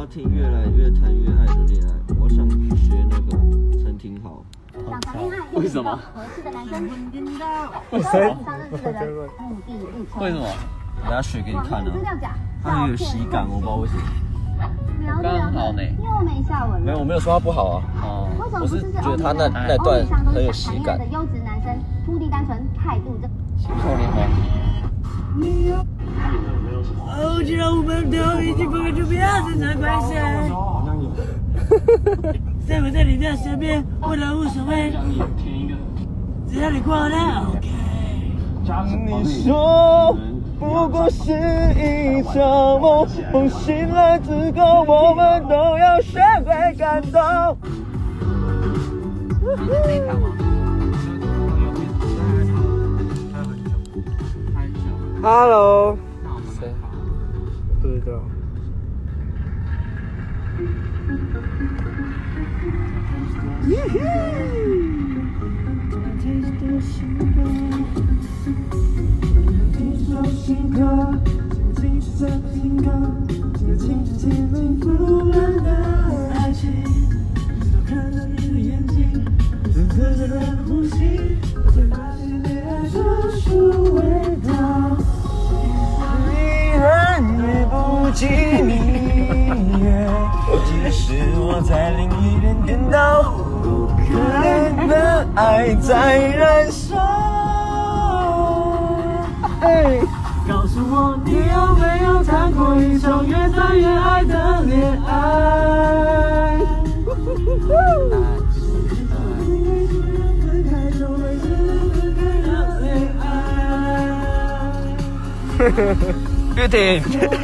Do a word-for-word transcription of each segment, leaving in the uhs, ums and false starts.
听越来越谈越爱的恋爱，我想学那个陈廷豪。 想谈恋爱又遇到合适的男生， 为什么？ 上认识的人，目的不同。 为什么？等下学给你看啊。他很有喜感，我不知道为什么。 聊着聊着又没下文了。 没有，我没有说他不好啊。哦。我是觉得他那那段很有喜感。 优质男生，目的单纯，态度正。 少年吗？ 哦，既然我们都已经不会就不要正常关系。好像有。在我在你的身边，我都无所谓。只要你过得 OK。 你说不过是一场梦，梦醒来之后，我们都要学会感动。Hello。谁？不知道。情歌，静静是在听歌，听着听着甜蜜腐烂的爱情，直到看到你的眼睛，深刻的呼吸，我才发现恋爱就是味道。遗憾也不及你，即使我在另一边颠倒，可怜的爱在燃烧。哎。告诉我，你有没有谈过一场越谈越爱的恋爱？玉婷，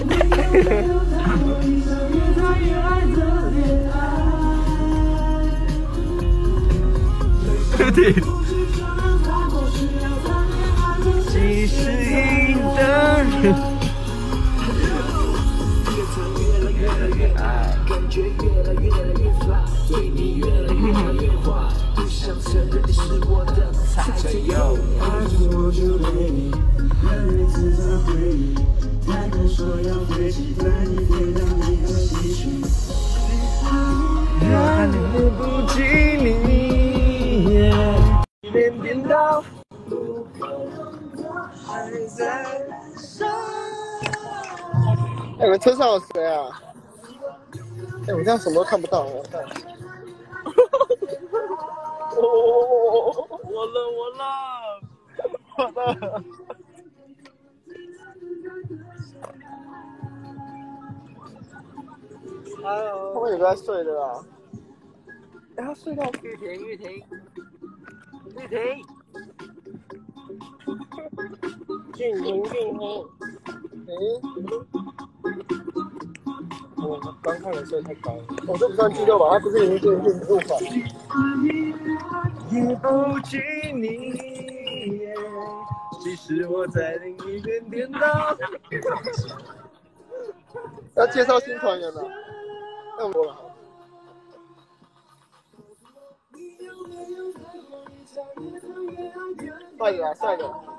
玉婷。即使一个人越谈越爱，感觉越来越来越 fly， 对你越来越来越坏，不想承认你是我的菜。爱着我就对你，任你制造回忆，太敢说要飞起，在你天让你和西去，让你不及你，一脸颠倒。哎，你们车上有谁啊？哎，我这样什么都看不到。我看。哦，我了，我了，我了。Hello。他们有在睡的啦。哎，他睡到。玉婷，玉婷，玉婷。俊廷，俊廷，嗯，我刚看的时候太高了，我这不算肌肉吧？它不是已经变变入法？也不及你，即使我在另一边颠倒。要介绍新团员了，要我了。帅的啊，帅的。